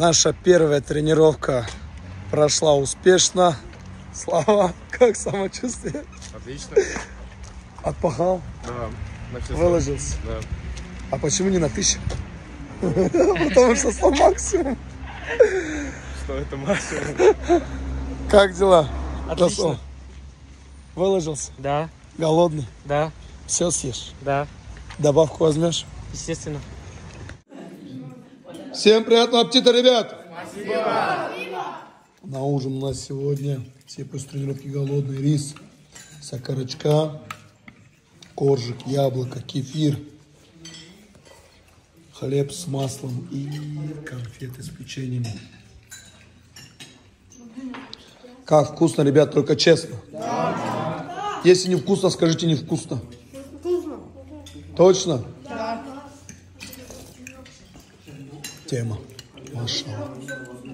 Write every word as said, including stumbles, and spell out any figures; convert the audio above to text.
Наша первая тренировка прошла успешно. Слава, как самочувствие? Отлично. Отпахал? Да. На все Выложился? Да. А почему не на тысячу? Потому что сто максимум. Что это максимум? Как дела? Отлично. Выложился? Да. Голодный? Да. Все съешь? Да. Добавку возьмешь? Естественно. Всем приятного аппетита, ребят! Спасибо! На ужин у нас сегодня все после тренировки голодный: рис, сакарочка, коржик, яблоко, кефир, хлеб с маслом и конфеты с печеньем. Как вкусно, ребят, только честно. Да. Если не вкусно, скажите невкусно. Вкусно. Точно? Да. Тема. Машалла.